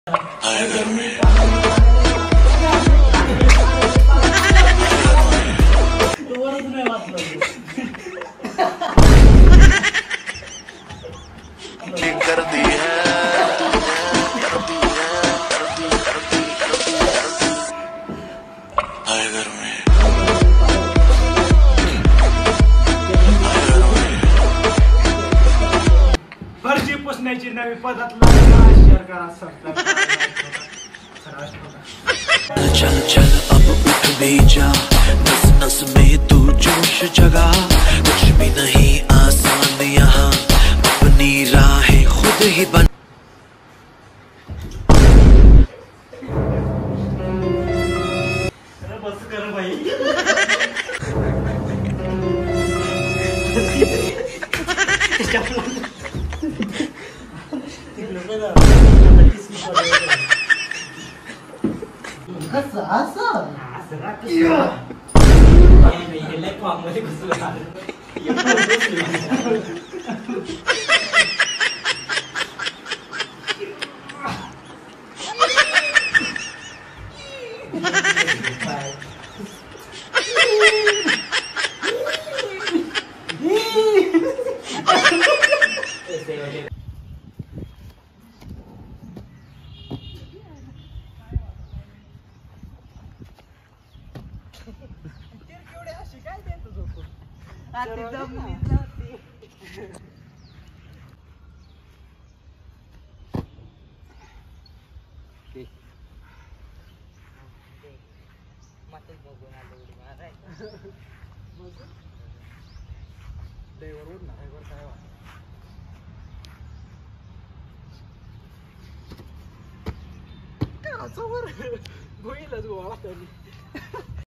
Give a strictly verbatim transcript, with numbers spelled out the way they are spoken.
करती है आए घर में फरशी पुसण्याची नवी पद्धत शेअर करा सबस्क्राइब चल चल अब उठ भी जा नस नस में तू जोश जगा कुछ भी नहीं आसान यहाँ अपनी राहें खुद ही बन बस कर भाई कसं असं मध्ये घुसलं गोळीला गोळा